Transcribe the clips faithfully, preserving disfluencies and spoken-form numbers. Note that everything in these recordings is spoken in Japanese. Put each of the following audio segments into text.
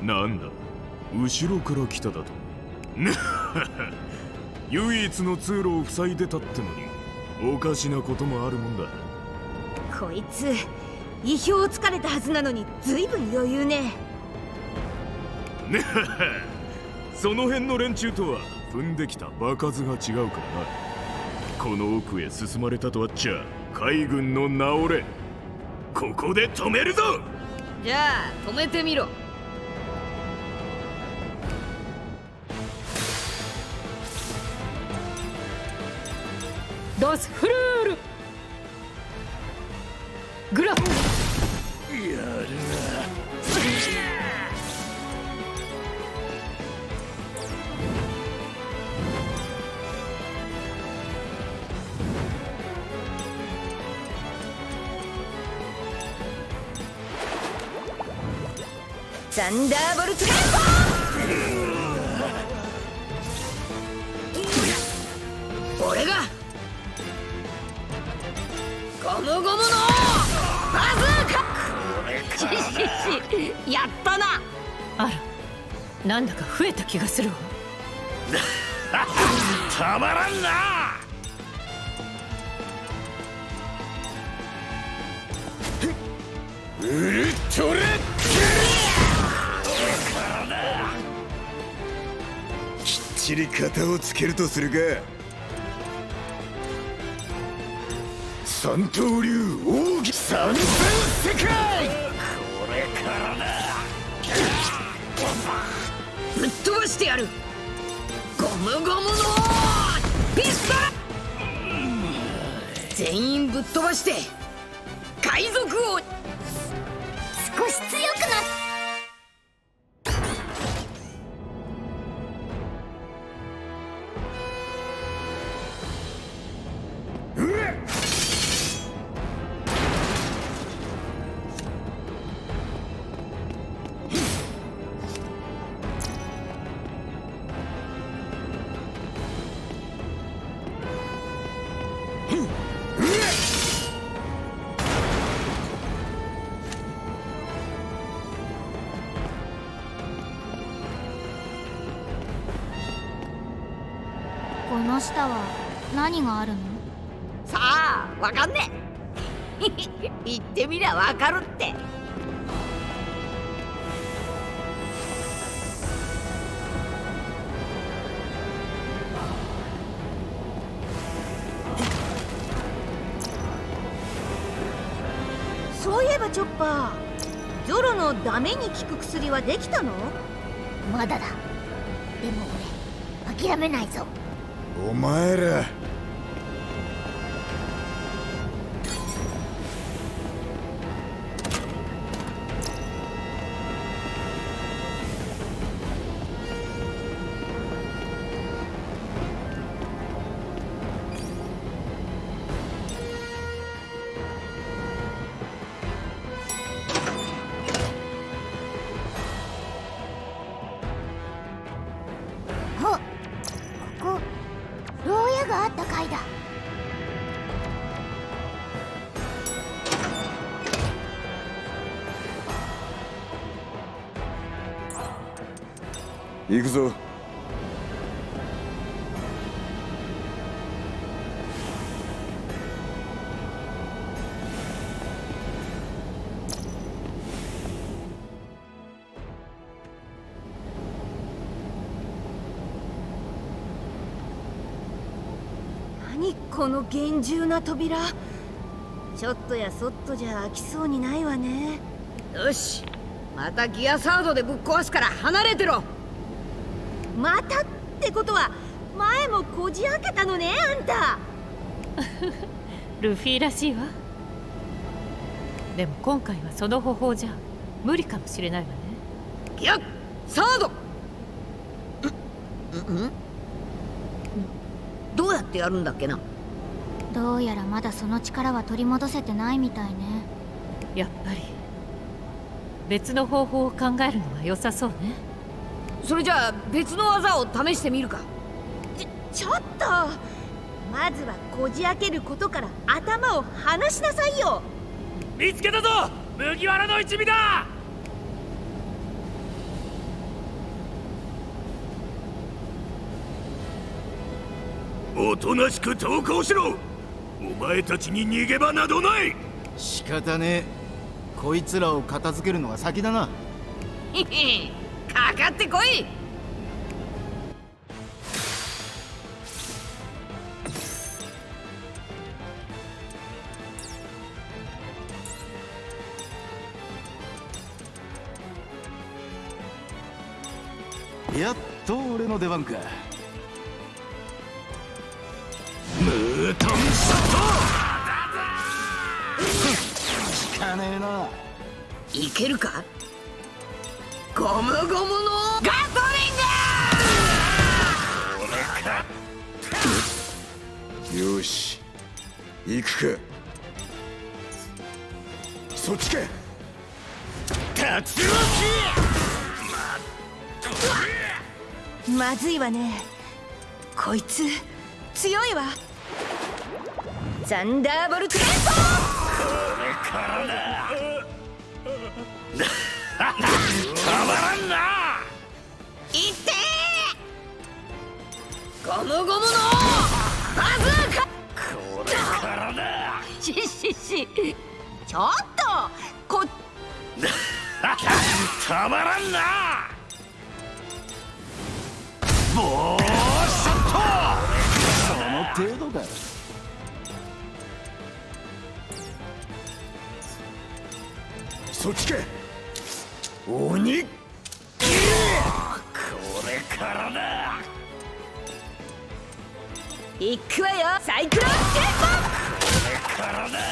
なんだ、後ろから来ただと。唯一の通路を塞いでたってのにおかしなこともあるもんだ。 こいつ意表をつかれたはずなのに随分余裕ね。 その辺の連中とは踏んできた場数が違うからな。この奥へ進まれたとあっちゃ海軍の名折れ。ここで止めるぞ。 じゃあ止めてみろ。 ダスフルールグラフ。 やるな。 サンダーボルトレンボー。俺がゴムゴムのバズーカ。やったな。 あら、なんだか増えた気がするわ。 たまらんな。ウルトラきっちり型をつけるとするか。三刀流奥義三千世界。これからだ。 ぶっ飛ばしてやる。ゴムゴムのピストル。全員ぶっ飛ばして海賊王。少し強くなっ。 この下は何があるの？ さあ、わかんねえ。言ってみりゃわかるって。そういえばチョッパー、ゾロのダメに効く薬はできたの？ まだだ。でも俺諦めないぞ。 お前らあ、ここ牢屋があった階だ。 行くぞ。 何この厳重な扉。ちょっとやそっとじゃ開きそうにないわね。よし、またギアサードでぶっ壊すから離れてろ。またってことは前もこじ開けたのね、あんた。 ルフィらしいわ。でも今回はその方法じゃ無理かもしれないわね。 ギアサード。んんんどうやってやるんだっけな。 どうやらまだその力は取り戻せてないみたいね。 やっぱり別の方法を考えるのが良さそうね。 それじゃあ別の技を試してみるか。ちちょっと、まずはこじ開けることから頭を離しなさいよ。 見つけたぞ、麦わらの一味だ。 おとなしく投降しろ。お前たちに逃げ場などない。 仕方ねえ。こいつらを片付けるのが先だな。 へへ、かかってこい。 やっと俺の出番か。 ムートンショッ効かねえな。 いけるか。ゴムゴムのガトリング。 よし行くか。そっちか。 竜巻。 まずいわね。こいつ強いわ。ザンダーボルトレント。 これからだ。たまらんな。 いってー。ゴムゴムのバズーカ。 これからだ。 ししし、ちょっとこたまらんな。ボーショット。 その程度だ。 そっちか。 鬼。これからだ。 いくわよ、サイクロンテンこれからだ。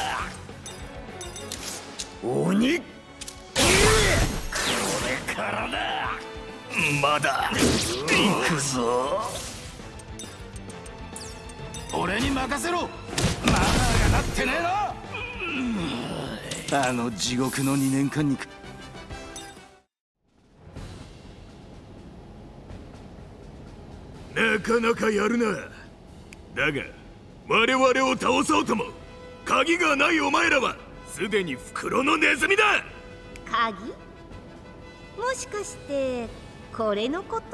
鬼。これからだ。まだ行くぞ。 俺に任せろ。マナーがなってねえな。あの地獄のにねんかんになかなかやるな。だが我々を倒そうとも鍵がないお前らはすでに袋のネズミだ。 鍵？もしかしてこれのこと？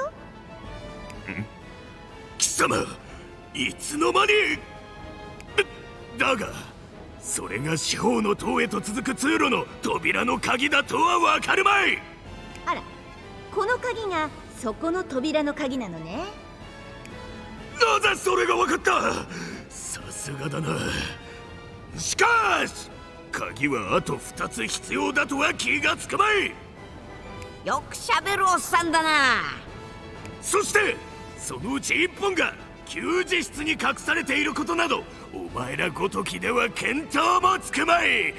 貴様いつの間に。だがそれが四方の塔へと続く通路の扉の鍵だとはわかるまい。 あら、この鍵がそこの扉の鍵なのね。 なぜそれがわかった。さすがだな。しかし鍵はあとふたつ必要だとは気がつくまい。 よくしゃべるおっさんだな。 そしてそのうちいっぽんが給仕室に隠されていることなどお前らごときでは見当もつくまい。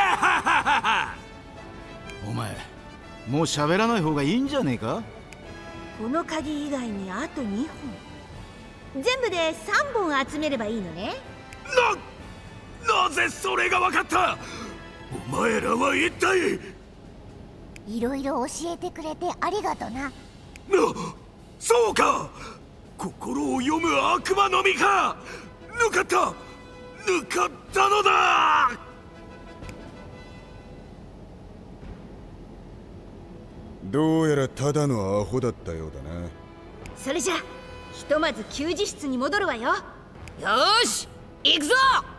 お前もう喋らない方がいいんじゃねえか。 この鍵以外にあとにほん、全部でさんぼん集めればいいのね。 な、なぜそれが分かった。お前らは一体。 いろいろ教えてくれてありがとな。 な、そうか。心を読む悪魔の実か。抜かった抜かったのだ。 どうやらただのアホだったようだな。 それじゃひとまず給仕室に戻るわよ。よーし行くぞ。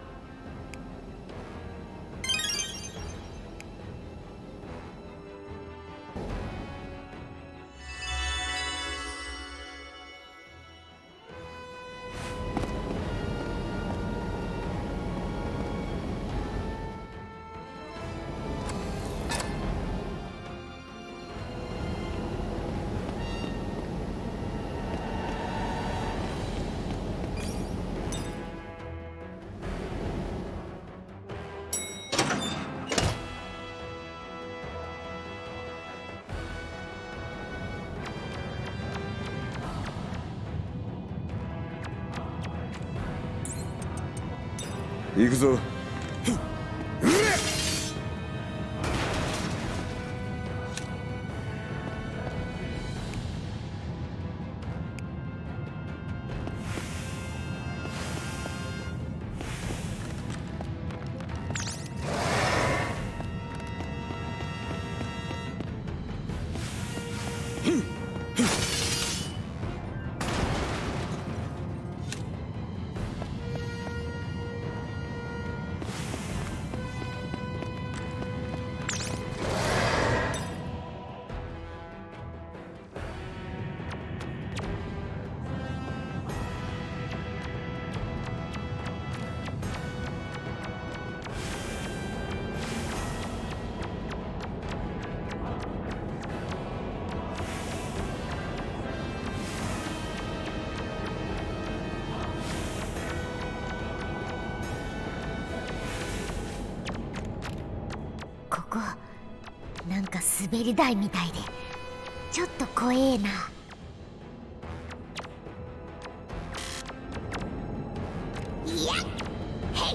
行くぞ。 滑り台みたいでちょっと怖えな。いやへい。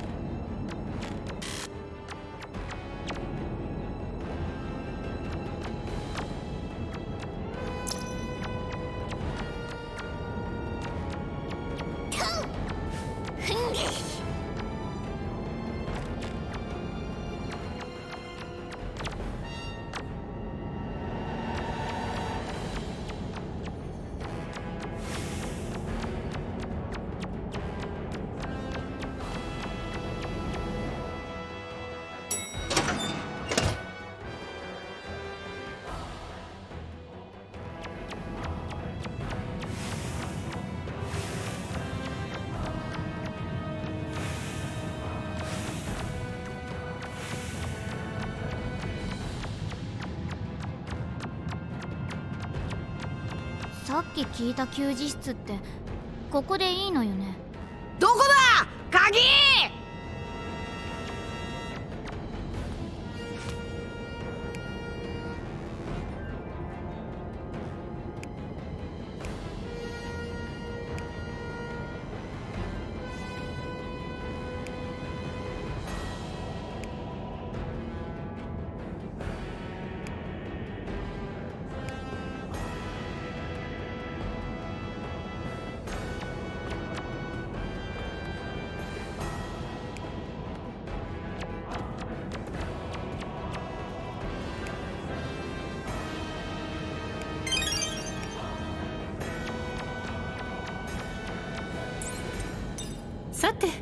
さっき聞いた休止室ってここでいいのよね。 どこだ鍵！ さて、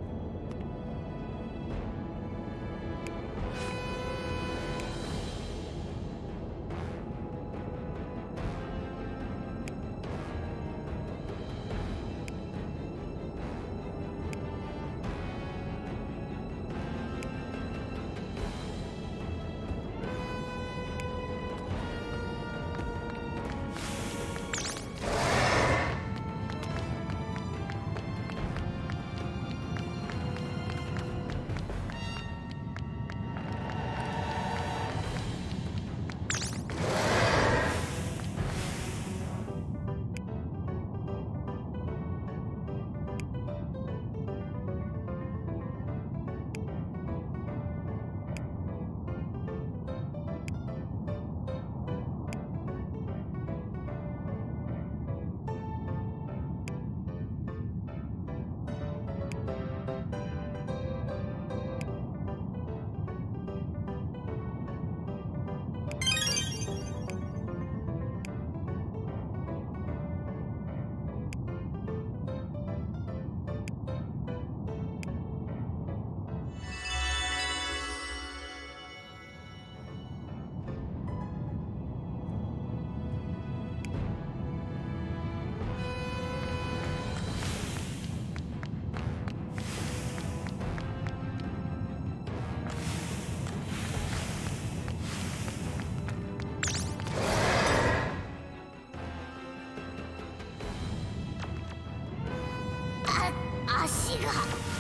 足が。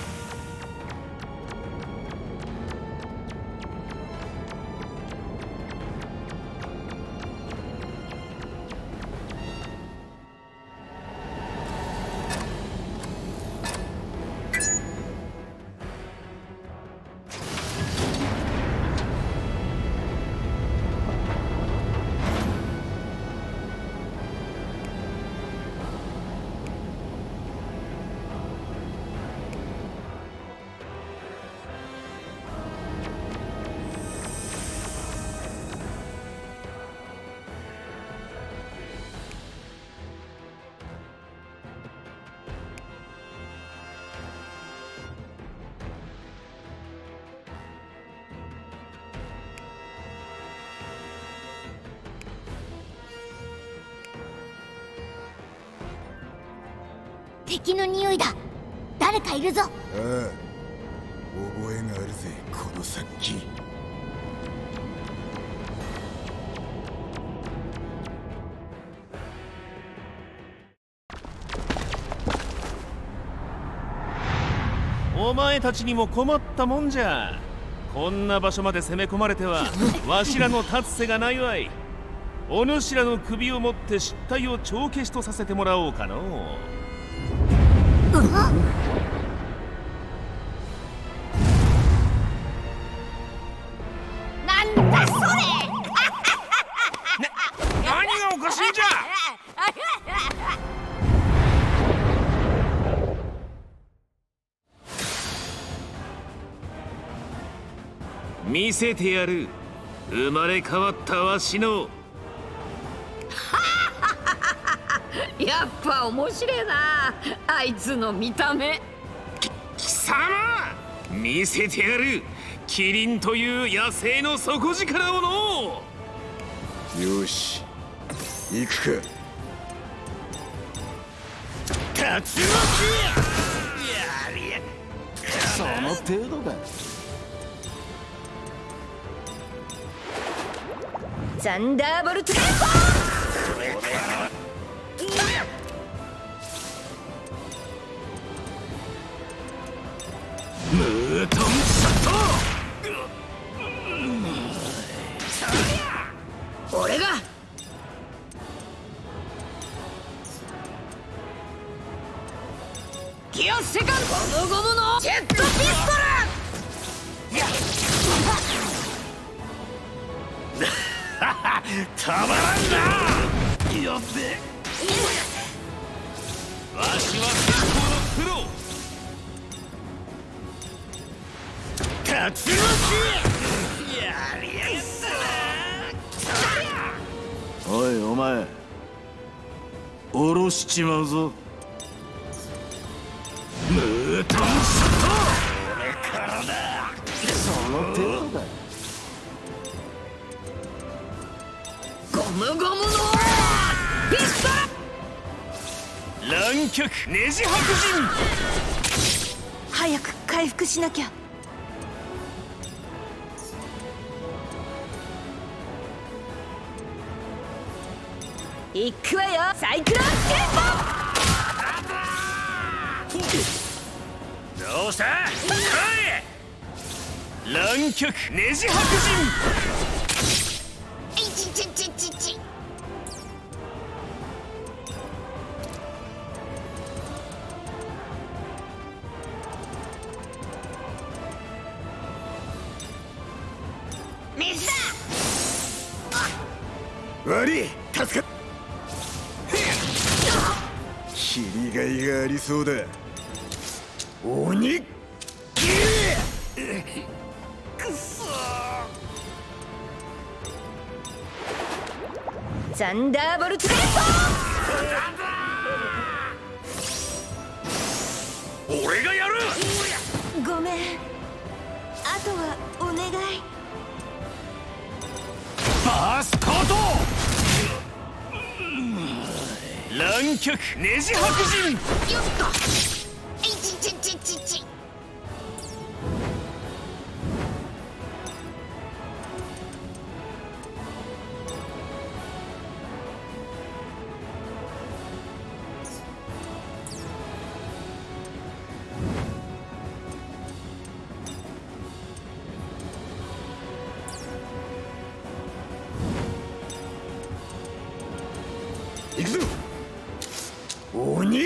敵の匂いだ。誰かいるぞ。ああ、覚えがあるぜこの殺気。 お前たちにも困ったもんじゃ。 こんな場所まで攻め込まれてはわしらの立つ瀬がないわい。お主らの首を持って失態を帳消しとさせてもらおうかのう。 なんだそれ何がおかしいんじゃ。見せてやる、生まれ変わったわしの。 やっぱ面白いなあいつの見た目。 貴様、見せてやる、キリンという野生の底力をの。 よし行くか。竜巻その程度だ。 ザンダーボルトレンムートンシャット。俺がギアセカンドゴムゴムのジェットピストル。 たまらんな。よってわしは最高のプロ。 竜巻やりやがったな。おいお前、下ろしちまうぞ。ムートンシャット。俺からだ。 その程度だ。 ゴムゴムのピストル。 乱脚ネジ白人。 早く回復しなきゃ。行くわよ、サイクロンテンポ。 どうした。乱脚ネジ白人。 ちちちちち。 水だ。 悪い、助かっ。切りがいがありそうだ。鬼ザンダーボルトレンポ。俺がやる。 ポ。ごめん、あとはお願い。 バーストート。 乱脚ネジ白人。 よっと。いちちちちち。 行くぞ。鬼い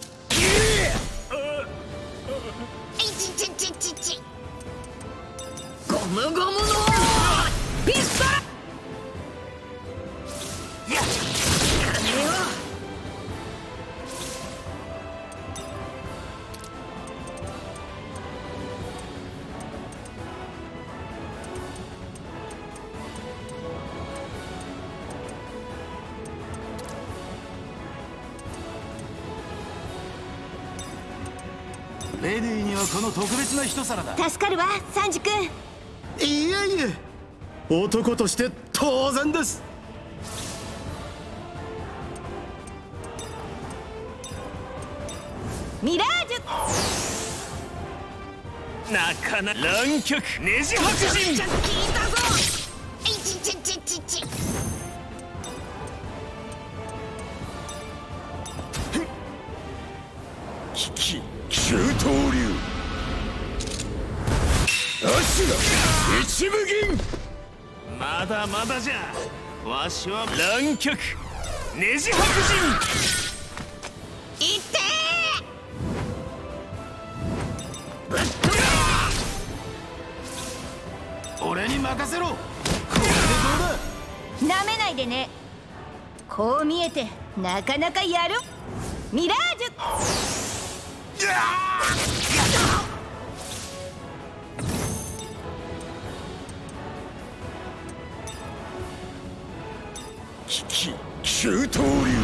ちちちちち。 ゴムゴムのピストル。やっ、金よ。 レディーにはこの特別な一皿だ。 助かるわ、サンジ君。 いやいや、男として当然です。 ミラージュ。 なかなか乱脚ネジ白人。 聞いたぞ。 いちちちちち。 危機九刀流。よししろ一部銀。 まだまだじゃ。わしは乱脚ねじ白人。 いってぶっ飛べ。俺に任せろ。これでどうだ。 なめないでね。こう見えてなかなかやるミラージュ。 きき九刀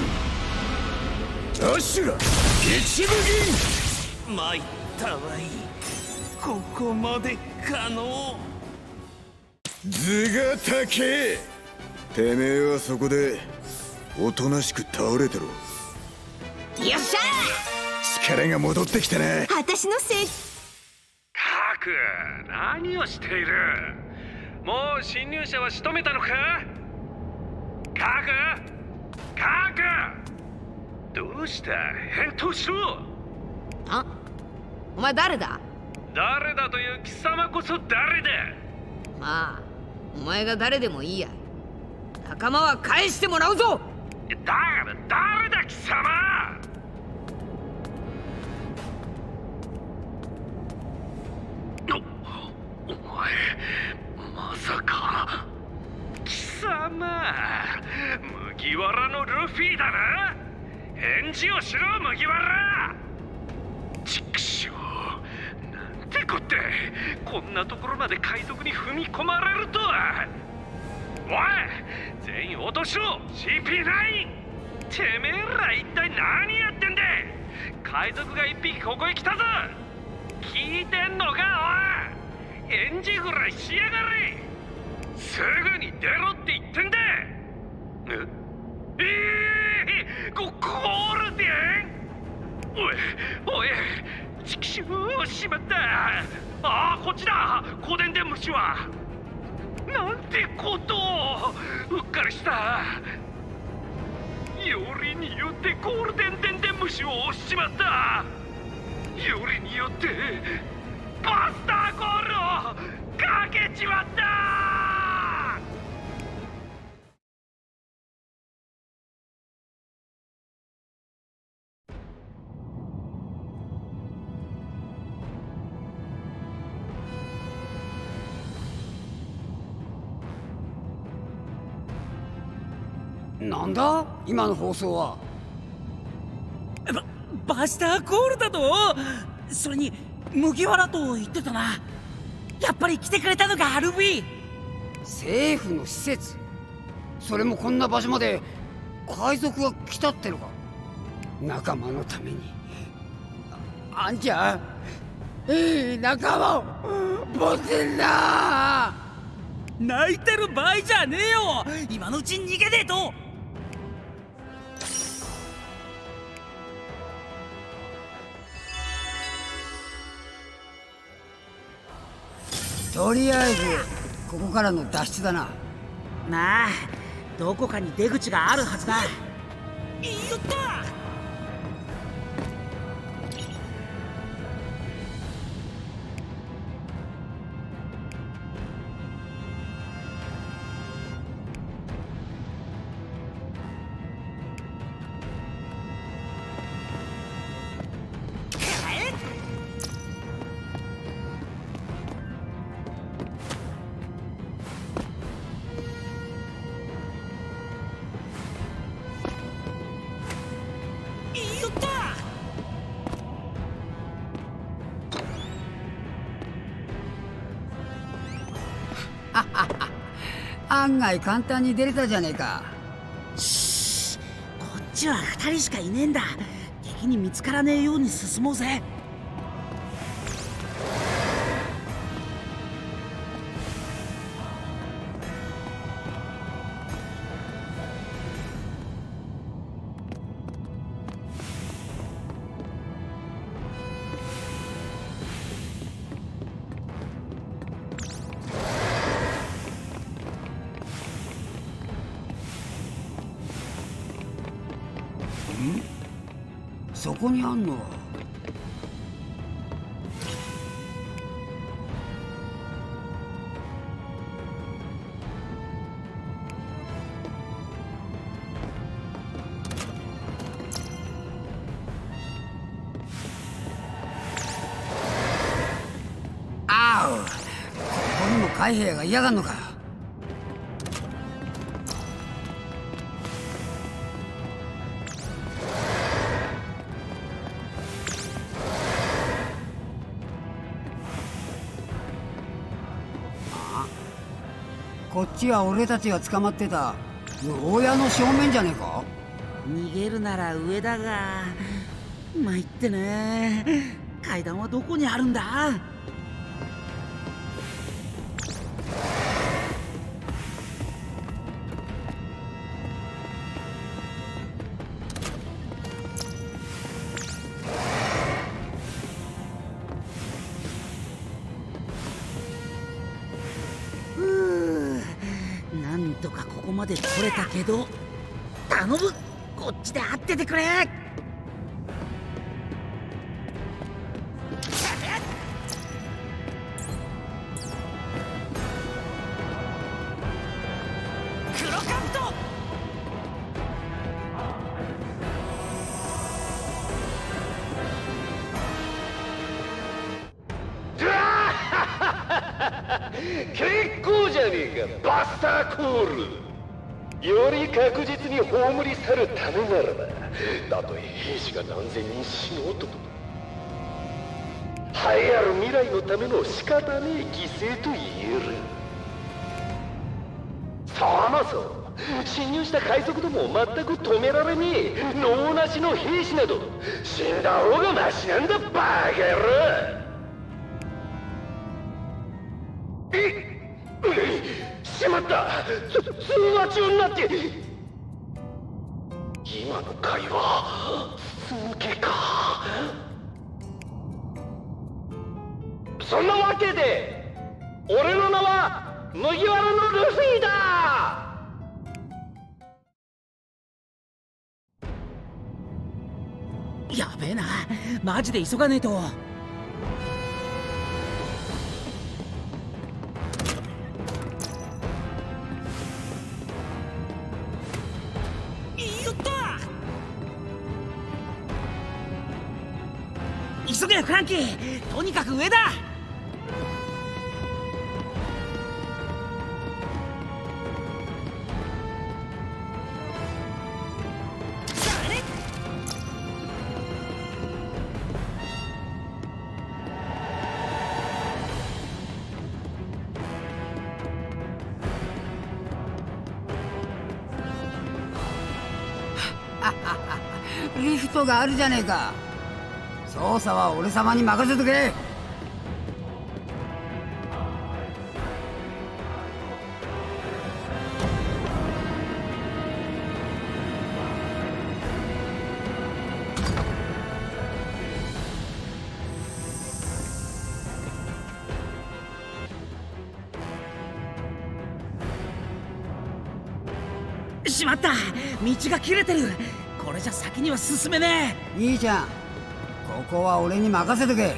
流アシュラ一部銀。 参ったわい。ここまでかの。 頭が高え。てめえはそこでおとなしく倒れてろ。 よっしゃ力が戻ってきたな。 ー。私のせい。 カク、何をしている。もう侵入者は仕留めたのか。カクカク、どうした。返答しろ。 あ、お前誰だ。 誰だという貴様こそ誰だ。 まあお前が誰でもいいや。仲間は返してもらうぞ。 だから誰だ貴様。お、お前まさか。貴様麦わらのルフィだな。返事をしろ麦わら。畜生、なんてこって。こんなところまで海賊に踏み込まれるとは。おい、全員落としろ シーピーナイン。 てめえら一体何やってんだ。海賊が一匹ここへ来たぞ。聞いてんのかおい。返事ぐらいしやがれ。すぐに出ろって言ってんだ。ええー、ゴゴールデン。おいおい、畜生、しまった。ああ、こっちだ。コデンデン虫は。なんてことを。うっかりした。よりによってゴールデンデンデン虫を押しちまった。よりによってバスターゴールをかけちまった。 なんだ今の放送は。 バ, バスターゴールだと。それに麦わらと言ってたな。やっぱり来てくれたのかルフィ。 政府の施設、それもこんな場所まで海賊が来たってのか。仲間のために。あ, あんちゃんいい仲間を持ってんな。 泣いてる場合じゃねえよ。今のうちに逃げねえと。 とりあえずここからの脱出だな。 なあ、どこかに出口があるはずだ。やった。 案外簡単に出れたじゃねえか。 しこっちはふたりしかいねえんだ。敵に見つからねえように進もうぜ。 そこにあんのは。 海兵が嫌がんのか。こっちは俺たちが捕まってた牢屋の正面じゃねえか。 逃げるなら上だが参ってね。階段はどこにあるんだ。なんとかここまで来れたけど、頼む、こっちで会っててくれ。黒カブト。 結構じゃねえか、バスターコール。より確実に葬り去るためならば、たとえ兵士が何千人死のうとも、栄えある未来のための仕方ねえ犠牲と言える。そもそも侵入した海賊どもを全く止められねえ能なしの兵士など死んだ方がマシなんだ、バカ野郎。えっ、しまった、通話中になって。今の会話続けか。そんなわけで俺の名は麦わらのルフィだ。 やべえな、マジで急がねえと。急げよフランキー、とにかく上だ。 リフトがあるじゃねえか。操作は俺様に任せとけ。 しまった、道が切れてる。これじゃ先には進めねえ。いいじゃん、ここは俺に任せとけ。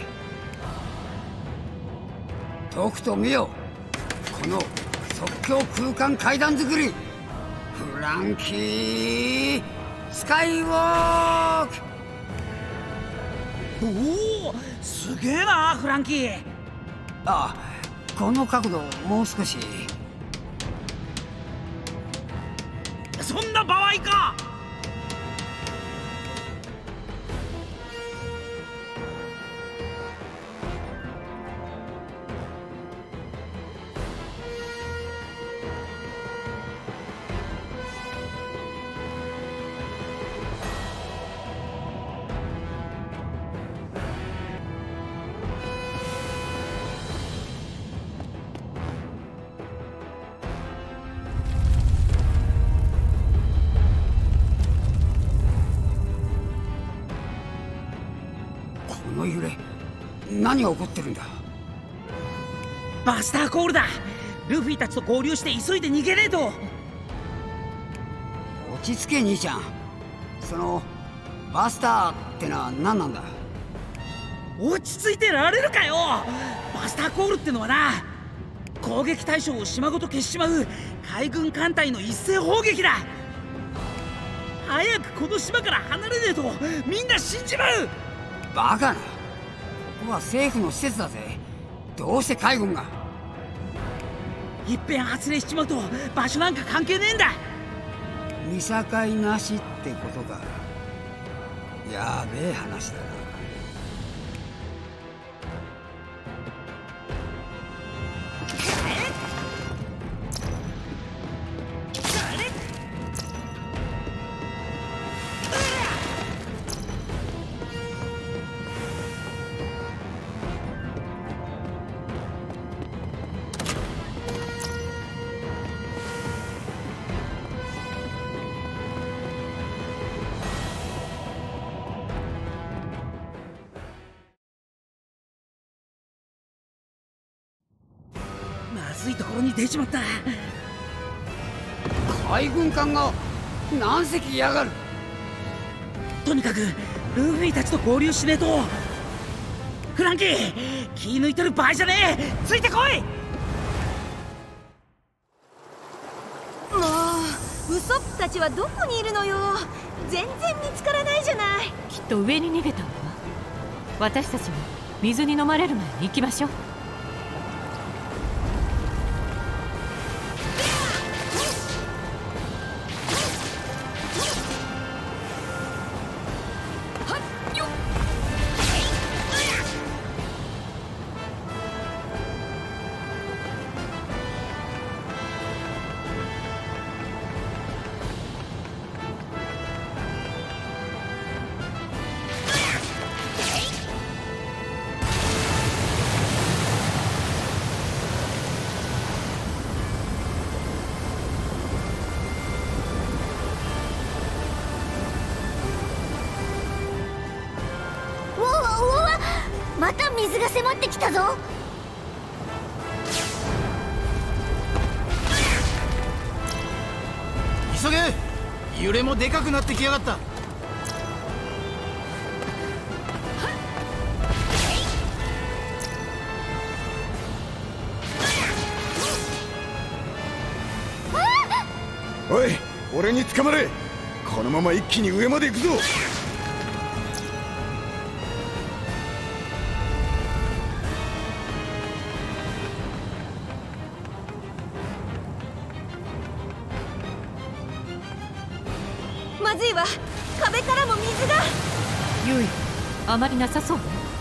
とくと見よ、この即興空間階段作り。フランキースカイウォーク。 おお、すげえなフランキー。 あ、この角度もう少し。 そんな場合か。 この揺れ、何が起こってるんだ。 バスターコールだ。ルフィたちと合流して急いで逃げねえと。 落ち着け兄ちゃん。そのバスターってのは何なんだ。 落ち着いてられるかよ。バスターコールってのはな、攻撃対象を島ごと消しちまう海軍艦隊の一斉砲撃だ。早くこの島から離れねえとみんな死んじまう。 バカな、ここは政府の施設だぜ。どうして海軍が。 いっぺん発令しちまうと場所なんか関係ねえんだ。 見境なしってことか。やべえ話だな。 まずいところに出ちまった。 海軍艦が何隻来やがる。 とにかくルフィたちと合流しねえと。フランキー、気抜いてる場合じゃねえ。ついてこい。 もうウソップたちはどこにいるのよ。全然見つからないじゃない。 きっと上に逃げたのは。私たちも水に飲まれる前に行きましょう。 また水が迫ってきたぞ。 急げ、揺れもでかくなってきやがった。 おい、俺に捕まれ。このまま一気に上まで行くぞ。 まずいわ、壁からも水が。 ユイ、あまりなさそうね。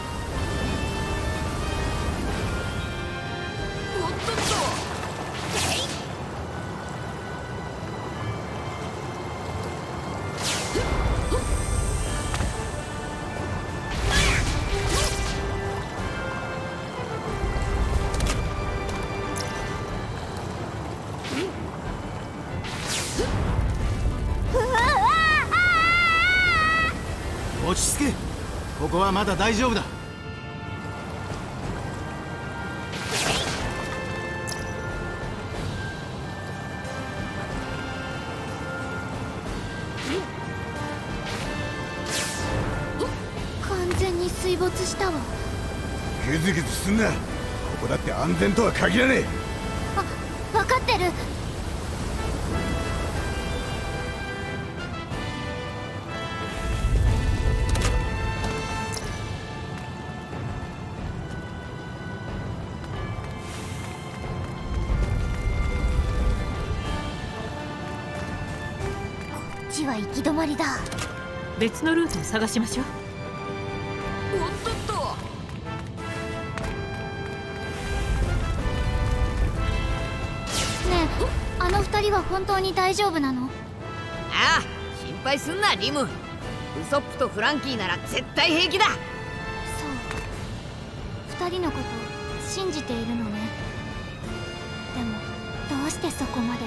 おっとっ落ち着け、ここはまだ大丈夫だ。 完全に水没したわ。 グズグズすんな。ここだって安全とは限らねえ。 あ、分かってる。こっちは行き止まりだ。 別のルートを探しましょう。 おっとっと。 ねえ、あの二人は本当に大丈夫なの？ ああ、心配すんなリム。ウソップとフランキーなら絶対平気だ。 そう、二人のこと信じているのね。でもどうしてそこまで。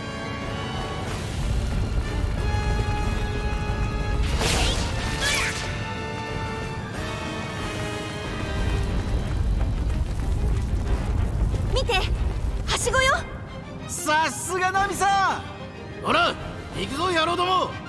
見て、はしごよ。 さすがナミさん。ほら行くぞ野郎ども。